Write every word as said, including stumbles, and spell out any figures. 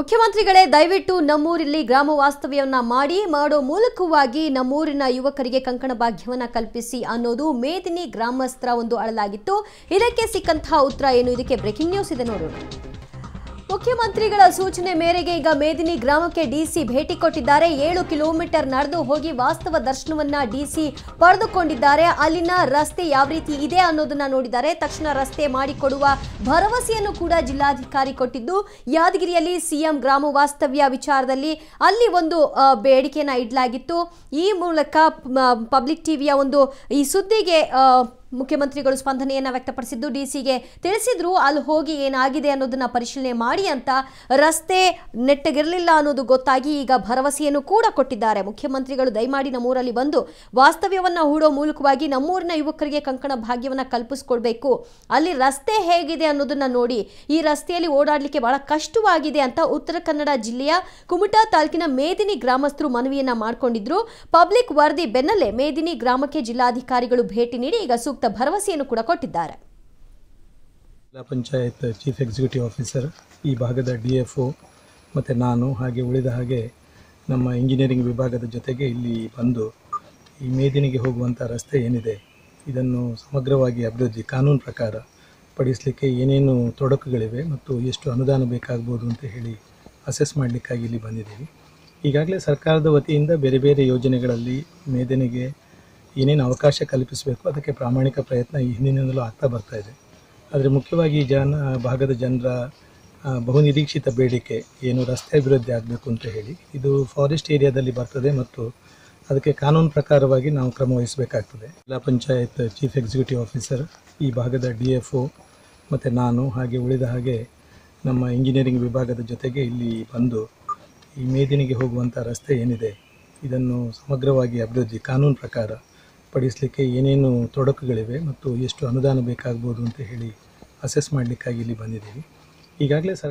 ಮುಖ್ಯಮಂತ್ರಿಗಳೇ ದಯವಿಟ್ಟು ನಮ್ಮೂರಲ್ಲಿ ಗ್ರಾಮ ವಾಸ್ತವ್ಯವನ್ನ ಮಾಡಿ ಮಾಡೋ ಮೂಲಕವಾಗಿ ನಮ್ಮೂರಿನ ಯುವಕರಿಗೆ ಕಂಕಣ ಭಾಗ್ಯವನ್ನ ಕಲ್ಪಿಸಿ ಅನ್ನೋದು ಮೇದಿನಿ ಗ್ರಾಮಸ್ಥರ ಒಂದು ಅಳಲಾಗಿತ್ತು. ಇದಕ್ಕೆ ಸಿಕ್ಕಂತಹ ಉತ್ತರ ಏನು? ಇದಕ್ಕೆ ಬ್ರೇಕಿಂಗ್ ನ್ಯೂಸ್ ಇದೆ ನೋಡೋಣ. ಮುಖ್ಯಮಂತ್ರಿಗಳ ಸೂಚನೆ ಮೇರೆಗೆ ಈಗ ಮೇದಿನಿ ಗ್ರಾಮಕ್ಕೆ ಡಿಸಿ ಭೇಟಿ ಕೊಟ್ಟಿದ್ದಾರೆ. ಏಳು ಕಿಲೋಮೀಟರ್ ನಡೆದು ಹೋಗಿ ವಾಸ್ತವ ದರ್ಶನವನ್ನ ಡಿಸಿ ಪಡೆದುಕೊಂಡಿದ್ದಾರೆ. ಅಲ್ಲಿನ ರಸ್ತೆ ಯಾವ ರೀತಿ ಇದೆ ಅನ್ನೋದನ್ನ ನೋಡಿದ್ದಾರೆ. ತಕ್ಷಣ ರಸ್ತೆ ಮಾಡಿಕೊಡುವ ಭರವಸೆಯನ್ನು ಕೂಡ ಜಿಲ್ಲಾಧಿಕಾರಿ ಕೊಟ್ಟಿದ್ದು, ಯಾದಗಿರಿಯಲ್ಲಿ ಸಿಎಂ ಗ್ರಾಮ ವಾಸ್ತವ್ಯ ವಿಚಾರದಲ್ಲಿ ಅಲ್ಲಿ ಒಂದು ಬೇಡಿಕೆಯನ್ನ ಇಡಲಾಗಿತ್ತು. ಈ ಮೂಲಕ ಪಬ್ಲಿಕ್ ಟಿವಿಯ ಒಂದು ಈ ಸುದ್ದಿಗೆ ಮುಖ್ಯಮಂತ್ರಿಗಳು ಸ್ಪಂದನೆಯನ್ನ ವ್ಯಕ್ತಪಡಿಸಿದ್ದು, ಡಿಸಿಗೆ ತಿಳಿಸಿದ್ರು ಅಲ್ಲಿ ಹೋಗಿ ಏನಾಗಿದೆ ಅನ್ನೋದನ್ನ ಪರಿಶೀಲನೆ ಮಾಡಿ ಅಂತ. ರಸ್ತೆ ನೆಟ್ಟಗಿರಲಿಲ್ಲ ಅನ್ನೋದು ಗೊತ್ತಾಗಿ ಈಗ ಭರವಸೆಯನ್ನು ಕೂಡ ಕೊಟ್ಟಿದ್ದಾರೆ. ಮುಖ್ಯಮಂತ್ರಿಗಳು ದಯಮಾಡಿ ನಮ್ಮೂರಲ್ಲಿ ಬಂದು ವಾಸ್ತವ್ಯವನ್ನ ಹೂಡೋ ಮೂಲಕವಾಗಿ ನಮ್ಮೂರಿನ ಯುವಕರಿಗೆ ಕಂಕಣ ಭಾಗ್ಯವನ್ನ ಕಲ್ಪಿಸ್ಕೊಡ್ಬೇಕು, ಅಲ್ಲಿ ರಸ್ತೆ ಹೇಗಿದೆ ಅನ್ನೋದನ್ನ ನೋಡಿ, ಈ ರಸ್ತೆಯಲ್ಲಿ ಓಡಾಡಲಿಕ್ಕೆ ಬಹಳ ಕಷ್ಟವಾಗಿದೆ ಅಂತ ಉತ್ತರ ಕನ್ನಡ ಜಿಲ್ಲೆಯ ಕುಮಟಾ ತಾಲೂಕಿನ ಮೇದಿನಿ ಗ್ರಾಮಸ್ಥರು ಮನವಿಯನ್ನ ಮಾಡಿಕೊಂಡಿದ್ರು. ಪಬ್ಲಿಕ್ ವರದಿ ಬೆನ್ನಲ್ಲೇ ಮೇದಿನಿ ಗ್ರಾಮಕ್ಕೆ ಜಿಲ್ಲಾಧಿಕಾರಿಗಳು ಭೇಟಿ ನೀಡಿ ಈಗ ಸೂಕ್ತ ಭರವಸೆಯನ್ನು ಕೂಡ ಕೊಟ್ಟಿದ್ದಾರೆ. ಜಿಲ್ಲಾ ಪಂಚಾಯತ್ ಚೀಫ್ ಎಕ್ಸಿಕ್ಯೂಟಿವ್ ಆಫೀಸರ್, ಈ ಭಾಗದ ಡಿ ಎಫ್ ಒ ಮತ್ತು ನಾನು, ಹಾಗೆ ಉಳಿದ ಹಾಗೆ ನಮ್ಮ ಇಂಜಿನಿಯರಿಂಗ್ ವಿಭಾಗದ ಜೊತೆಗೆ ಇಲ್ಲಿ ಬಂದು ಈ ಮೇದಿನಿಗೆ ಹೋಗುವಂಥ ರಸ್ತೆ ಏನಿದೆ ಇದನ್ನು ಸಮಗ್ರವಾಗಿ ಅಭಿವೃದ್ಧಿ ಕಾನೂನು ಪ್ರಕಾರ ಪಡಿಸಲಿಕ್ಕೆ ಏನೇನು ತೊಡಕುಗಳಿವೆ ಮತ್ತು ಎಷ್ಟು ಅನುದಾನ ಬೇಕಾಗ್ಬೋದು ಅಂತ ಹೇಳಿ ಅಸೆಸ್ ಮಾಡಲಿಕ್ಕಾಗಿ ಇಲ್ಲಿ ಬಂದಿದ್ದೀವಿ. ಈಗಾಗಲೇ ಸರ್ಕಾರದ ವತಿಯಿಂದ ಬೇರೆ ಬೇರೆ ಯೋಜನೆಗಳಲ್ಲಿ ಮೇದಿನಿಗೆ ಏನೇನು ಅವಕಾಶ ಕಲ್ಪಿಸಬೇಕು ಅದಕ್ಕೆ ಪ್ರಾಮಾಣಿಕ ಪ್ರಯತ್ನ ಈ ಹಿಂದಿನಿಂದಲೂ ಆಗ್ತಾ ಬರ್ತಾ ಇದೆ. ಆದರೆ ಮುಖ್ಯವಾಗಿ ಜನ ಭಾಗದ ಜನರ ಬಹುನಿರೀಕ್ಷಿತ ಬೇಡಿಕೆ ಏನು, ರಸ್ತೆ ಅಭಿವೃದ್ಧಿ ಆಗಬೇಕು ಅಂತ ಹೇಳಿ. ಇದು ಫಾರೆಸ್ಟ್ ಏರಿಯಾದಲ್ಲಿ ಬರ್ತದೆ ಮತ್ತು ಅದಕ್ಕೆ ಕಾನೂನು ಪ್ರಕಾರವಾಗಿ ನಾವು ಕ್ರಮ ವಹಿಸಬೇಕಾಗ್ತದೆ. ಜಿಲ್ಲಾ ಪಂಚಾಯತ್ ಚೀಫ್ ಎಕ್ಸಿಕ್ಯೂಟಿವ್ ಆಫೀಸರ್, ಈ ಭಾಗದ ಡಿ ಎಫ್ ಒ ಮತ್ತು ನಾನು, ಹಾಗೆ ಉಳಿದ ಹಾಗೆ ನಮ್ಮ ಇಂಜಿನಿಯರಿಂಗ್ ವಿಭಾಗದ ಜೊತೆಗೆ ಇಲ್ಲಿ ಬಂದು ಈ ಮೇದಿನಿಗೆ ಹೋಗುವಂಥ ರಸ್ತೆ ಏನಿದೆ ಇದನ್ನು ಸಮಗ್ರವಾಗಿ ಅಭಿವೃದ್ಧಿ ಕಾನೂನು ಪ್ರಕಾರ ಪಡಿಸಲಿಕ್ಕೆ ಏನೇನು ತೊಡಕುಗಳಿವೆ ಮತ್ತು ಎಷ್ಟು ಅನುದಾನ ಬೇಕಾಗ್ಬೋದು ಅಂತ ಹೇಳಿ ಅಸೆಸ್ ಮಾಡಲಿಕ್ಕಾಗಿ ಇಲ್ಲಿ ಬಂದಿದ್ದೀವಿ. ಈಗಾಗಲೇ